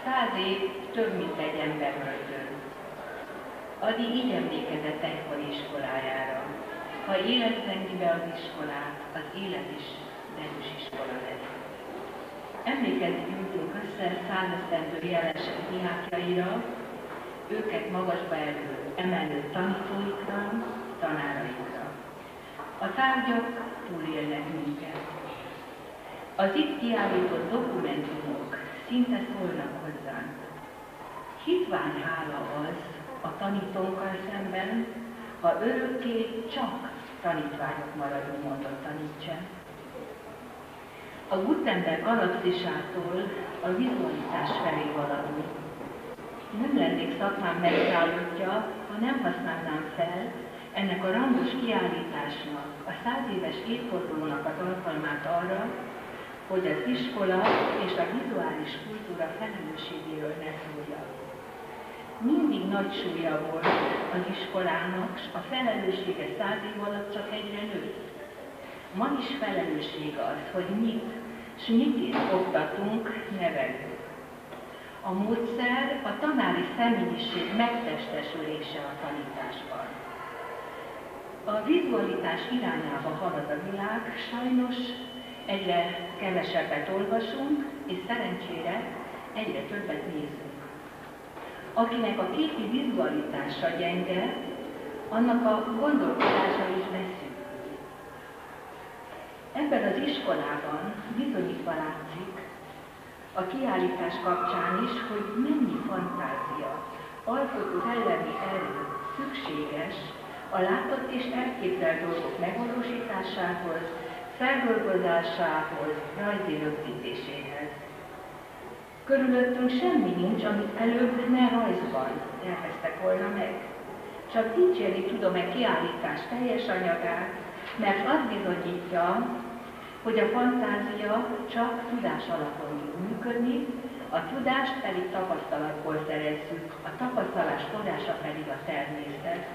100 év több, mint egy emberöltő. Adi így emlékezett egykori iskolájára. Ha élet zengi be az iskolát, az élet is derűs iskola lesz. Emlékezni jutunk össze 100 esztendő jelenség diákjaira, őket magasba emelő tanítóikra, tanáraikra. A tárgyak túlélnek minket. Az itt kiállított dokumentumok szinte szólnak hozzánk. Hitvány hála az a tanítónkkal szemben, ha örökké csak tanítványok maradunk, mondott a Nietzsche. A Gutenberg galaxisától a vizualitás felé haladunk. Nem lennék szakmám megszállottja, ha nem használnám fel ennek a rangos kiállításnak, a 100 éves évfordulónak az alkalmát arra, hogy az iskola és a vizuális kultúra felelősségéről ne szóljak. Mindig nagy súlya volt az iskolának, s a felelőssége 100 év alatt csak egyre nőtt. Ma is felelősség az, hogy mit, s mit oktatunk, nevelünk. A módszer a tanári személyiség megtestesülése a tanításban. A vizualitás irányába halad a világ, sajnos egyre kevesebbet olvasunk, és szerencsére egyre többet nézünk. Akinek a képi vizualitása gyenge, annak a gondolkodása is beszűkül. Ebben az iskolában bizonyítva látszik, a kiállítás kapcsán is, hogy mennyi fantázia, alkotó szellemi erő szükséges a látott és elképzelt dolgok megvalósításához, feldolgozásához, rajzi rögzítéséhez. Körülöttünk semmi nincs, amit előbb ne rajzban elkezdtek volna meg. Csak dicsérni tudom egy kiállítás teljes anyagát, mert az bizonyítja, hogy a fantázia csak tudás alapon tud működni, a tudást pedig tapasztalatból szerezzük, a tapasztalás forrása pedig a természet.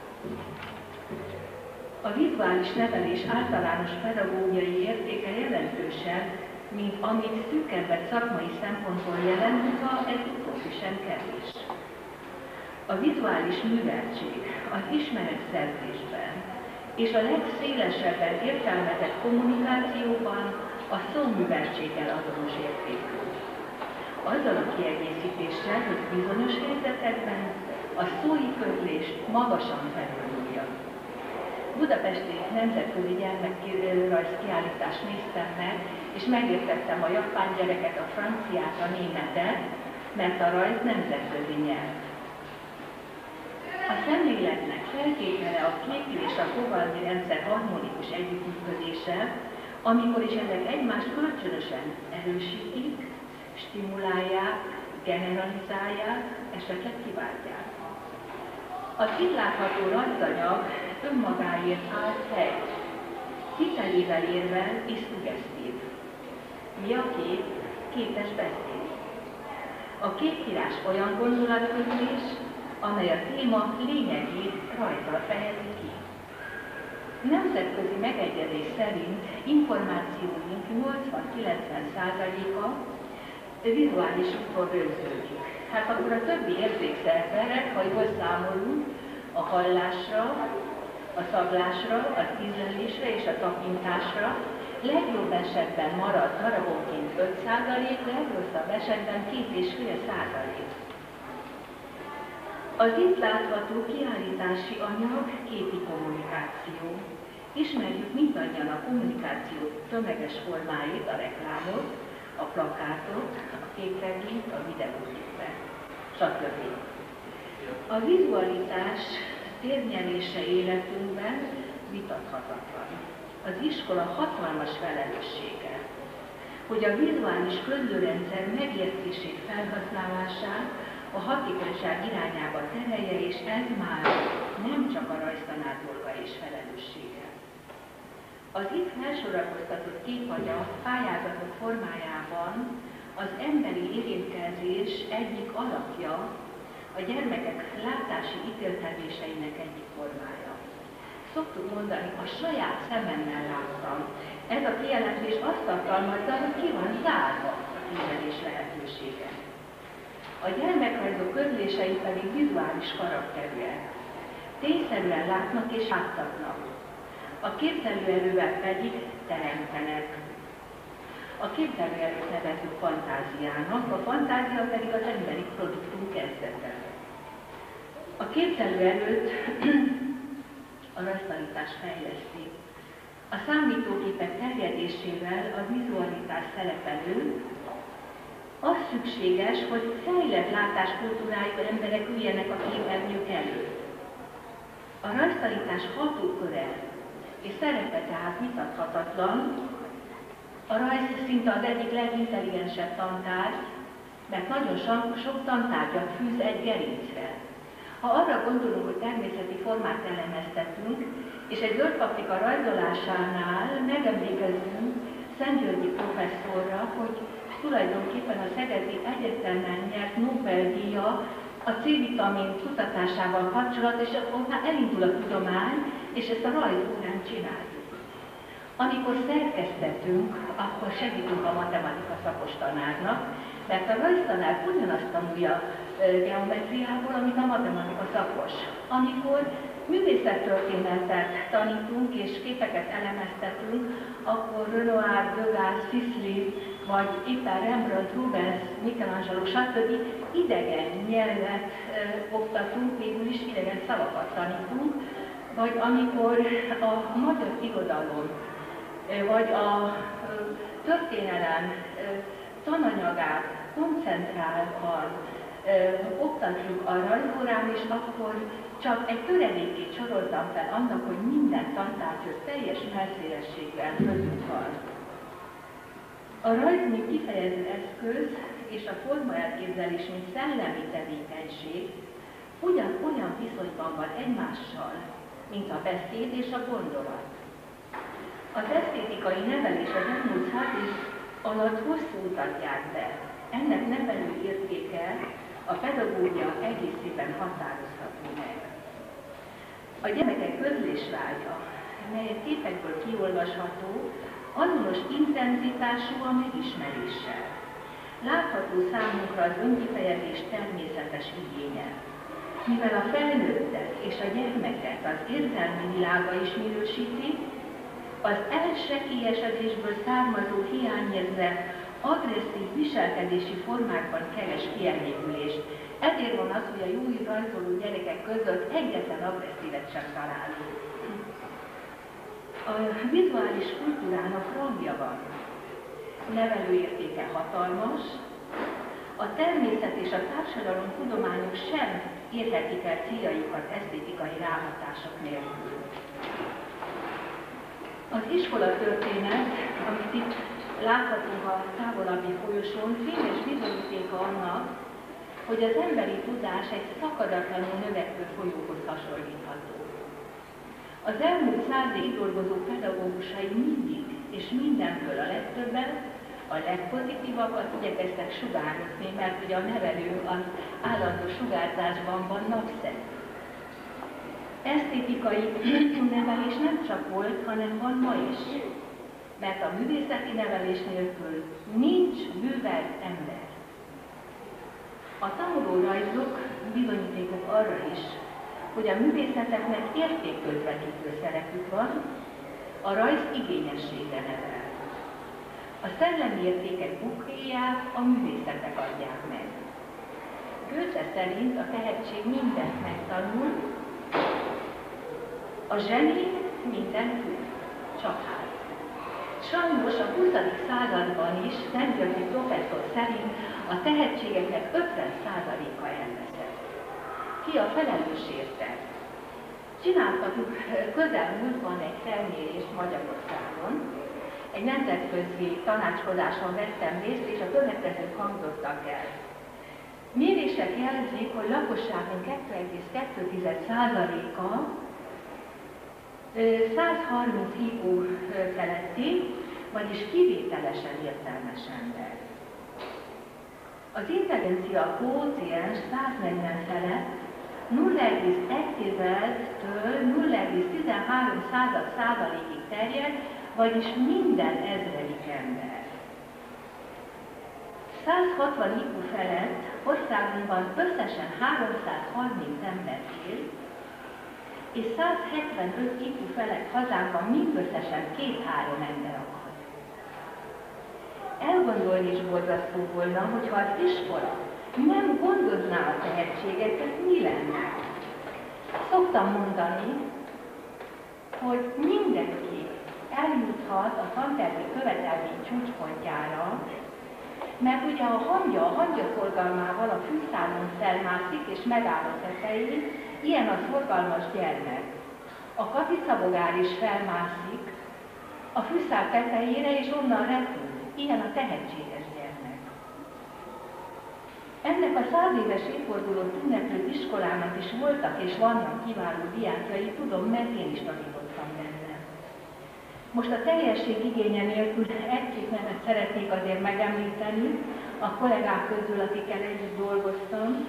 A vizuális nevelés általános pedagógiai értéke jelentősebb, mint amit szűkebbet szakmai szempontból jelent, ha ez utóbbi sem kevés. A vizuális műveltség az ismeretszerzésben és a legszélesebben értelmezett kommunikációban a szóműveltséggel azonos értékű. Azzal a kiegészítéssel, hogy bizonyos helyzetekben a szói közlés magasan felülmúlja. Budapesti Nemzetközi Gyermekrajz kiállítást néztem meg, és megértettem a japán gyereket, a franciát, a németet, mert a rajz nemzetközi nyelv. A szemléletnek feltétele a képi és a fogalmi rendszer harmonikus együttműködése, amikor is ezek egymást kölcsönösen erősítik, stimulálják, generalizálják, esetleg kiváltják. Az itt látható rajzanyag önmagáért áll hely, hitelével érvel és szuggesztív. Mi a kép? Képes beszélni. A képírás olyan gondolatközlés, amely a téma lényegét rajzzal fejezi ki. Nemzetközi megegyezés szerint információink 80-90%-a vizuális úton rögződik. Hát akkor a többi érzékszervere, ha jól számolunk, a hallásra, a szaglásra, az ízlelésre és a tapintásra legjobb esetben marad darabonként 5%, legrosszabb esetben 2,5%. Az itt látható kiállítási anyag képi kommunikáció. Ismerjük mindannyian a kommunikáció tömeges formáit, a reklámot, a plakátot, a képregényt, a videóképet, stb. A vizualitás térnyerése életünkben vitathatatlan. Az iskola hatalmas felelőssége, hogy a vizuális közlőrendszer megértését, felhasználását a hatékonyság irányába terelje, és ez már nem csak a rajztanár dolga és felelőssége. Az itt felsorakoztatott képanyag pályázatok formájában az emberi érintkezés egyik alapja, a gyermekek látási ítélkezéseinek egyik formája. Szoktuk mondani, a saját szememmel láttam. Ez a kijelentés azt tartalmazza, hogy ki van zárva a tévedés lehetősége. A gyermekrajzok közlései pedig vizuális karakterűek. Tényszerűen látnak és láttatnak. A képzelőerővel pedig teremtenek. A képzelőerőt nevezzük fantáziának, a fantázia pedig az emberi produktum kezdete. A képzelőerőt a rajztanítás fejleszti. A számítógépek terjedésével a vizualitás szerepelő, az szükséges, hogy fejlett látáskultúrájú emberek üljenek a képernyők előtt. A rajztanítás hatóköre és szerepe tehát vitathatatlan. A rajz szinte az egyik legintelligensebb tantárgy, mert nagyon sok tantárgyat fűz egy gerincre. Ha arra gondolunk, hogy természeti formát elemeztetünk, és egy zöldpaprika rajzolásánál megemlékezzünk Szentgyörgyi professzorra, hogy tulajdonképpen a Szegedi Egyetemen nyert Nobel-díja a C-vitamin kutatásával kapcsolatban, és akkor már elindul a tudomány, és ezt a rajzórán csináljuk. Amikor szerkesztetünk, akkor segítünk a matematika szakos tanárnak, mert a rajztanár ugyanazt tanulja geometriából, amit a matematika szakos. Amikor művészettörténetet tanítunk és képeket elemeztetünk, akkor Renoir, Degas, Sisley, vagy éppen Rembrandt, Rubens, Michelangelo, stb. Idegen nyelvet oktatunk, végül is idegen szavakat tanítunk, vagy amikor a magyar irodalom, vagy a történelem tananyagát koncentráltan oktatjuk a rajzórán, és akkor csak egy töredékét soroltam fel annak, hogy minden tantárgyhoz teljes mellszélességben között van. A rajz, mint kifejező eszköz, és a formaelképzelés, mint szellemi tevékenység olyan viszonyban van egymással, mint a beszéd és a gondolat. Az esztétikai nevelés az elmúlt 100 év alatt hosszú utat járt be. Ennek nevelő értéke a pedagógia egészében határozható meg. A gyermekek közlésvágya, mely a képekből kiolvasható, azonos intenzitású a megismeréssel. Látható számunkra az önkifejezés természetes igénye. Mivel a felnőttet és a gyermeket az érzelmi világa is minősíti, az elsekélyesedésből származó hiányérzet agresszív viselkedési formákban keres kielégülést. Ezért van az, hogy a jó rajzoló gyerekek között egyetlen agresszívet sem találunk. A vizuális kultúrának rangja van. Nevelőértéke hatalmas, a természet és a társadalom tudományok sem érhetik el céljaikat esztétikai ráhatások nélkül. Az iskolatörténet, amit itt láthatunk a távolabbi folyosón, fényes bizonyítéka annak, hogy az emberi tudás egy szakadatlanul növekvő folyóhoz hasonlítható. Az elmúlt 100 év dolgozó pedagógusai mindig és mindenből a legtöbbet, a legpozitívabbat igyekeztek sugározni, mert ugye a nevelő az állandó sugárzásban van napszem. Esztétikai nevelés nem csak volt, hanem van ma is. Mert a művészeti nevelés nélkül nincs művelt ember. A tanulórajzok bizonyítékok arra is, hogy a művészeteknek értékközvetítő szerepük van, a rajz igényességre nevel. A szellemi értékek bukréját a művészetek adják meg. Goethe szerint a tehetség mindent megtanul, a zseni mindent tud, csak hát. Sajnos a 20. században is Szentgyörgyi professzor szerint a tehetségeknek 50%-a elveszett. Ki a felelős érte? Csináltatunk közelmúltban egy felmérést Magyarországon. Egy nemzetközi tanácskozáson vettem részt, és a következők hangzottak el. Mérések jelzik, hogy lakosságunk 2,2%-a 130 IQ feletti, vagyis kivételesen értelmes ember. Az intelligencia kvóciens 140 felett 0,1-től 0,13%-ig terjed, vagyis minden ezredik ember. 160 IQ felett országunkban összesen 330 ember él, és 175 IQ felett hazánkban mindösszesen 2-3 ember akad. Elgondolni is borzasztó volna, hogyha az iskola nem gondozná a tehetségeket, mi lenne? Szoktam mondani, hogy mindenki eljuthat a tantervi követelmény csúcspontjára, mert ugye a hangya szorgalmával a fűszálon felmászik és megáll a tetején, ilyen a szorgalmas gyermek. A katicabogár is felmászik a fűszál tetejére és onnan repül, ilyen a tehetséges gyermek. Ennek a 100 éves évfordulót ünneplő iskolának is voltak és vannak kiváló diákjai, tudom, mert én is tanítottam benne. Most a teljesség igénye nélkül egy-két nevet szeretnék azért megemlíteni a kollégák közül, akikkel együtt dolgoztam.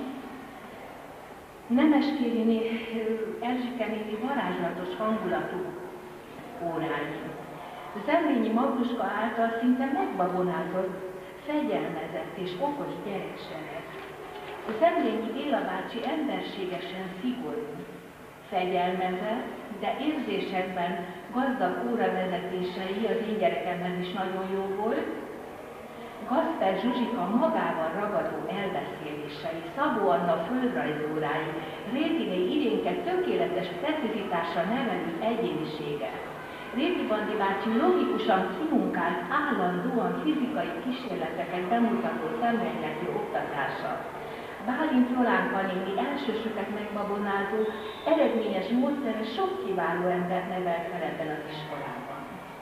Nemeskéri Erzsike néni varázslatos hangulatú órái. Zemlényi Magduska által szinte megbabonázott, fegyelmezett és okos gyereksereg. Zemlényi Béla bácsi emberségesen szigorú, fegyelmezett, de érzésekben gazdag óravezetései az én gyerekemben is nagyon jó volt. Gazper Zsuzsika magával ragadó elbeszélései, Szabó Anna földrajzórái, Rétiné Irénke tökéletes precizitással nevelő egyénisége, Réti Bandi bácsi logikusan kimunkált, állandóan fizikai kísérleteket bemutató szemléletű oktatása, Bálint Jolánka néni elsősöket megbabonázó, eredményes módszere sok kiváló embert nevelt fel ebben az iskolában.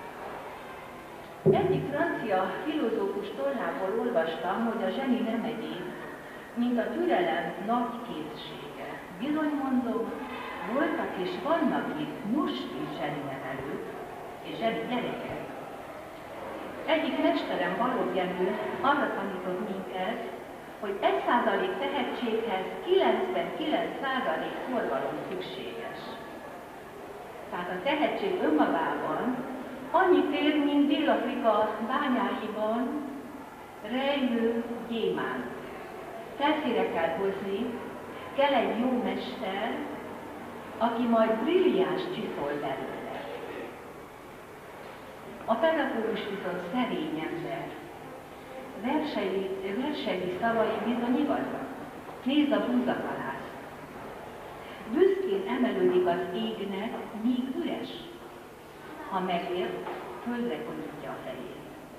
Egyik francia filozófus tollából olvastam, hogy a zseni nem egyéb, mint a türelem nagy készsége. Bizony mondom, voltak és vannak itt most is zseni nevelők és zseni gyerekek. Egyik mesterem, Balogh Jenő arra tanított minket, hogy 1% tehetséghez 99% szorgalom szükséges. Tehát a tehetség önmagában annyit ér, mint Dél-Afrika bányáiban rejlő gyémánt. Felszínre kell hozni, kell egy jó mester, aki majd brilliáns csiszol belőle. A pedagógus viszont szerény ember. Versei szavai bizony igazak. Nézd a búzakalászt. Büszkén emelődik az égnek, míg üres. Ha megért, földre konyítja a fejét.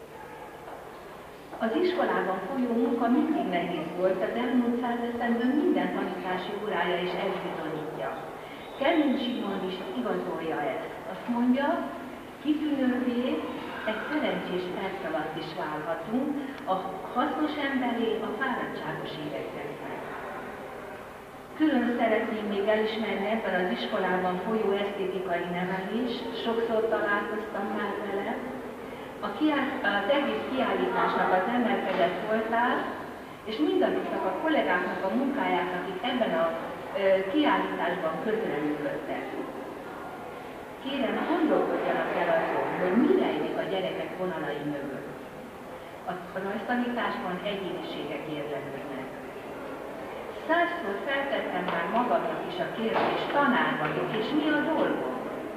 Az iskolában folyó munka mindig nehéz volt, az elmúlt 100 esztendőn minden tanítási órája is ezt bizonyítja. Kemény Simon is igazolja ezt. Azt mondja, kitűnővé egy szerencsés perc alatt is válhatunk, a hasznos emberé a fáradtságos években. Külön szeretném még elismerni ebben az iskolában folyó esztétikai nevelést, sokszor találkoztam már vele. Az egész kiállításnak az emelkedett voltát, és mindazoknak a kollégáknak a munkáját, akik ebben a kiállításban közreműködtek. Kérem, gondolkodjanak el azon, hogy mi rejlik a gyerekek vonalai mögött. A rajztanításban egyéniségek érdeklődnek. 100-szor feltettem már magamnak is a kérdést, tanár vagyok, és mi a dolgom?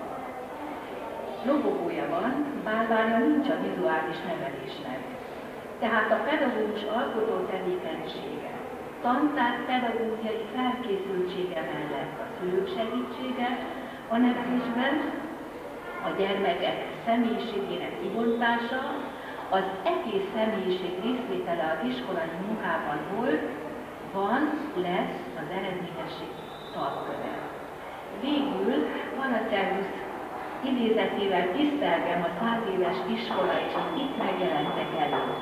Lobogója van, bálványa nincs a vizuális nevelésnek. Tehát a pedagógus alkotó tevékenysége, tantár pedagógiai felkészültsége mellett a szülők segítsége a nevelésben, a gyermekek személyiségének kibontása, az egész személyiség részvétele az iskolai munkában volt, van, lesz az eredményesség tartköve. Végül Paracelsus idézetével tisztelgem a 100 éves iskola és az itt megjelentek előtt.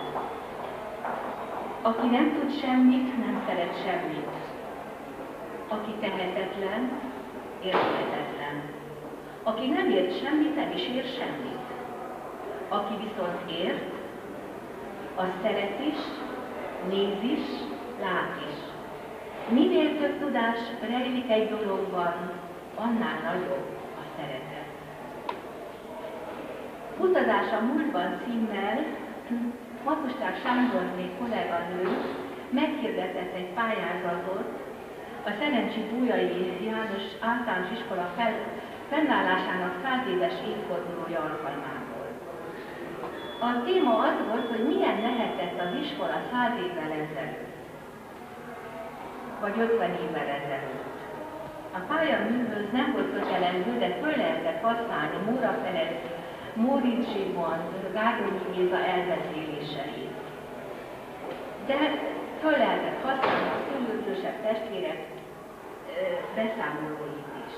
Aki nem tud semmit, nem szeret semmit. Aki tehetetlen, érthetetlen. Aki nem ért semmit, nem is ér semmit. Aki viszont ért, az szeret is, néz is, lát is. Minél több tudás rejlik egy dologban, annál nagyobb a szeretet. Utazás a múltban címmel Matosták Sándorné kolléganő meghirdetett egy pályázatot a Szerencsi Bújai János Általános Iskola fennállásának 100 éves évfordulója alkalmából. A téma az volt, hogy milyen lehetett az iskola 100 évvel ezelőtt, vagy 50 évvel ezelőtt. A pályaműhöz nem volt kötelező, de föl lehetett használni Móra Ferenc, Móricz Zsigmond, Gárdonyi Géza elbeszéléseit. De föl lehetett használni a különbözősebb testvérek beszámolóit is.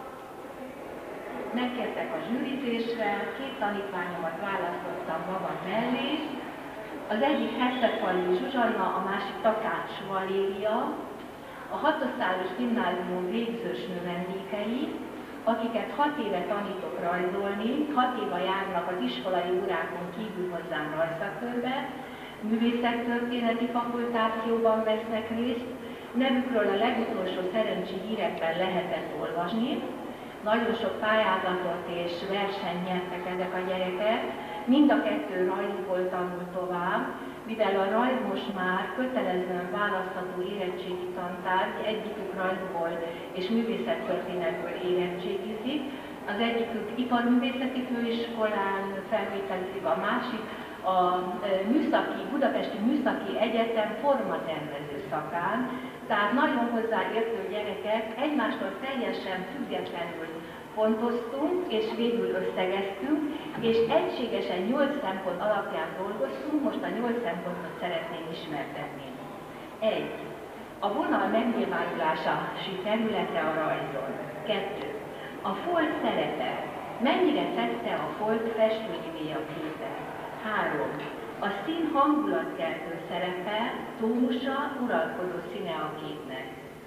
Megkértek a zsűrizésre, 2 tanítványomat választottam magam mellé, az egyik Hessefalvi Zsuzsanna, a másik Takács Valéria, a 6 osztályos gimnázium végzős növendékei, akiket 6 éve tanítok rajzolni, 6 éve járnak az iskolai órákon kívül hozzám rajzszakörbe, művészettörténeti fakultációban vesznek részt, nevükről a legutolsó szerencsi hírekben lehetett olvasni. Nagyon sok pályázatot és versenyt nyertek ezek a gyerekek, mind a 2 rajzból tanul tovább, mivel a rajz most már kötelezően választható érettségi tantárgy, egyikük rajzból és művészettörténetből érettségizik, az egyikük iparművészeti főiskolán felvételizik, a másik a Budapesti Műszaki Egyetem formatervező szakán, tehát nagyon hozzáértő gyerekek egymástól teljesen függetlenül pontoztunk, és végül összegeztünk, és egységesen 8 szempont alapján dolgoztunk, most a 8 szempontot szeretném ismertetni. 1. A vonal megnyilvánulási területe a rajzon. 2. A folt szerepe. Mennyire tette a folt festőivé a képet. 3. A szín hangulatkeltő szerepe, tónusa, uralkodó színe a képnek.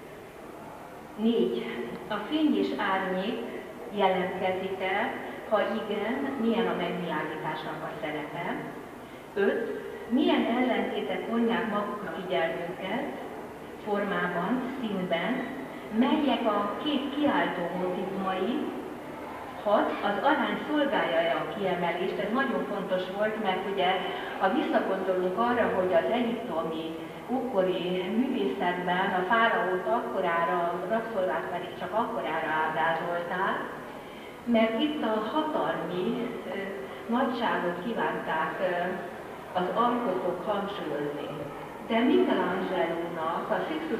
4. A fény és árnyék jelentkezik el, ha igen, milyen a megvilágításnak a szerepe. 5. Milyen ellentétek vonják magukra figyelmünket, formában, színben, melyek a kép kiáltó motivumai. 6. Az arány szolgálja a kiemelést, ez nagyon fontos volt, mert ugye, ha visszagondolunk arra, hogy az egyiptomi ókori művészetben a fáraót akkorára, a rabszolgát pedig csak akkorára ábrázolták, mert itt a hatalmi nagyságot kívánták az alkotók hangsúlyozni. De Michelangelo-nak, a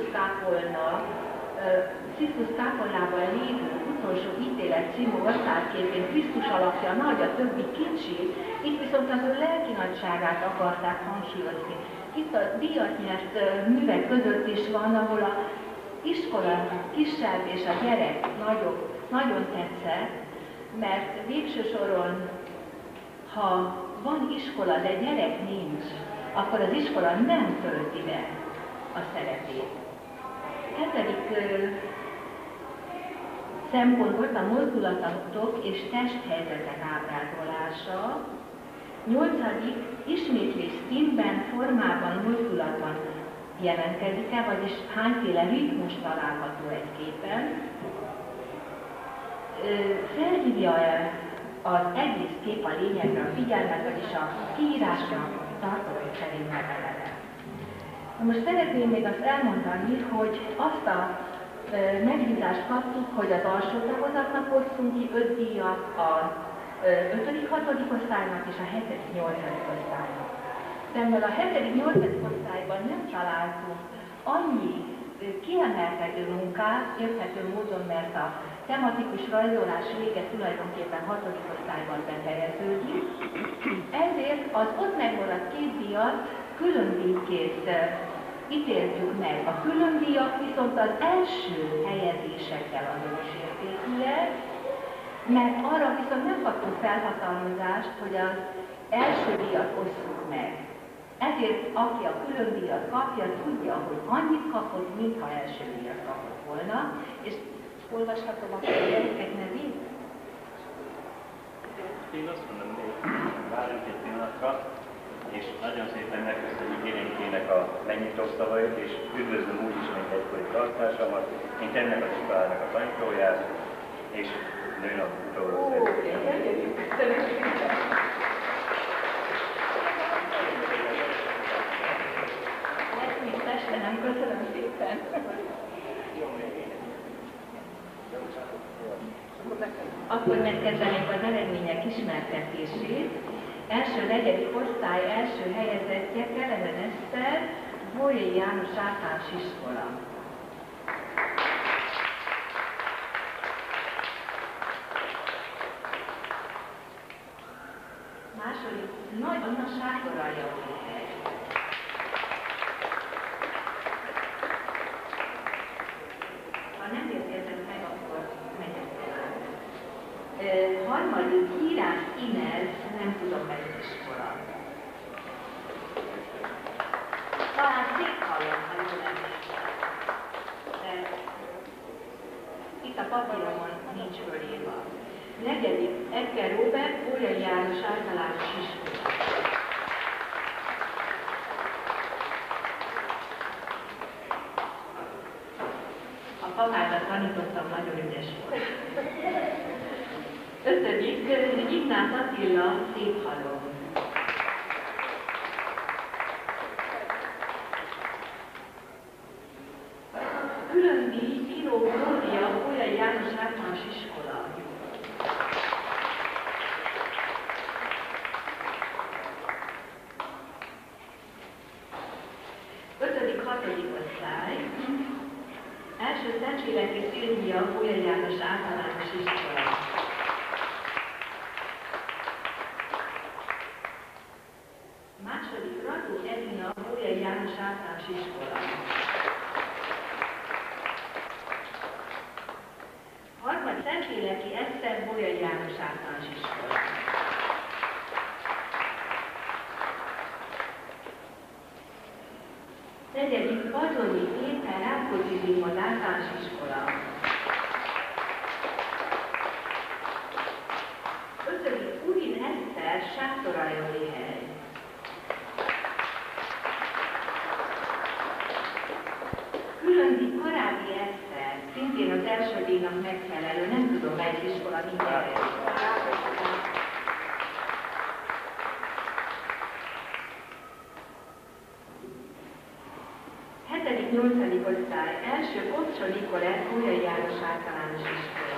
Sixtus Kápolnában lévő utolsó ítélet című oltárképén Krisztus alakja nagy, a többi kicsi, itt viszont az ő lelki nagyságát akarták hangsúlyozni. Itt a díjat nyert művek között is van, ahol a iskola kisebb és a gyerek nagyobb, nagyon tetszett, mert végső soron, ha van iskola, de gyerek nincs, akkor az iskola nem tölti be a szerepét. 7. szempont volt a mozdulatok és testhelyzetek ábrázolása. 8. ismétlés színben, formában, mozdulatban jelentkezik-e, vagyis hányféle ritmus található egy képen. Felhívja-e az egész kép a lényegre a figyelmet, vagyis a kiírásra tartomány szerint megelele. Most szeretném még azt elmondani, hogy azt a megbízást kaptuk, hogy az alsó tagozatnak hoztunk ki 5 díjat, a 5.-6. osztálynak és a 7.-8. osztálynak. Szemben a 7.-8. osztályban nem találtunk annyi kiemelkedő munkát, érthető módon, mert a tematikus rajzolás vége tulajdonképpen 6. osztályban befejeződik. Ezért az ott megmaradt 2 díjat külön díjként ítéltük meg. A külön díjak viszont az első helyezésekkel azonos értékűek, mert arra viszont nem kaptunk felhatalmazást, hogy az első díjat osszuk meg. Ezért aki a külön díjat kapja, tudja, hogy annyit kapott, mintha első díjat kapott volna, és olvashatom a gyerekek nevét? Én azt mondom, hogy várjunk egy pillanatra, és nagyon szépen megköszönjük Irénkének a megnyitó szavait, és üdvözlöm úgy is, mint egykori tartásomat, mint ennek az iskolának a tanítóját, és nőnap utolsó szeretném. Nem, köszönöm szépen. Akkor megkezdenénk az eredmények ismertetését. Első negyedik osztály első helyezettje Kelemen Eszter, Bolyai János Általános Iskola. Második, Nagy Anna Sátoraljaújhely. Ha nem érkezett meg, akkor megyek tovább. Harmadik, Hírász Inez, nem tudom melyik iskola. Talán Székhallon, ha jól emlékszem. De itt a papíromon nincs fölírva. Negyedik, Ecker Róbert, Bolyai János Általános Iskola. A papádat tanítottam, nagyon ügyes volt. Ötödik, Ignác Attila, Székhalom. Külön díj, Piró Glória, Bolyai János Általános Iskola. Ötödik, hatodik osztály. Első Szentségleki Szilvia, Bolyai János Általános Iskola. Második, Radó Edina, Bolyai János Általános Iskola. Harmadik, Szentléleki Eszter, Bolyai János Általános Iskola. Negyedik, Bazsonyi Péter, Rákóczi Zsigmond Általános Iskola. Ötödik, Urin Eszter, Sátoraljaújhely. Különdi Karádi Eszter, szintén az első díjnak megfelelő, nem tudom melyik iskola, mindjárt. Hetedik, nyolcadik osztály, első Kopcsa Nikolett, Bolyai János Általános Iskola.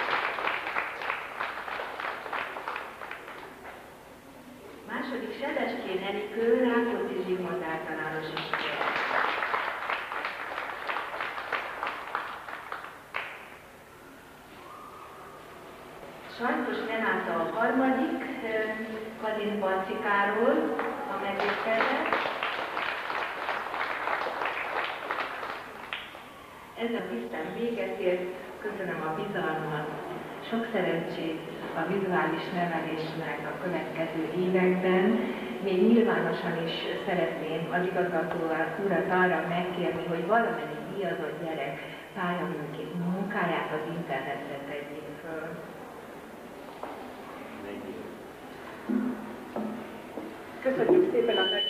Második, Sebestyén Erikő, Rákóczi Zsigmond Általános Iskola. Sajtos Renáta a harmadik, Kadin Bancikáról, a megérkezett. Ezzel tisztán véget ért, köszönöm a bizalmat, sok szerencsét a vizuális nevelésnek a következő években. Még nyilvánosan is szeretném az igazgató urat arra megkérni, hogy valamennyi díjazott gyerek pályaműként munkáját az internetre tegyék föl. Köszönjük szépen a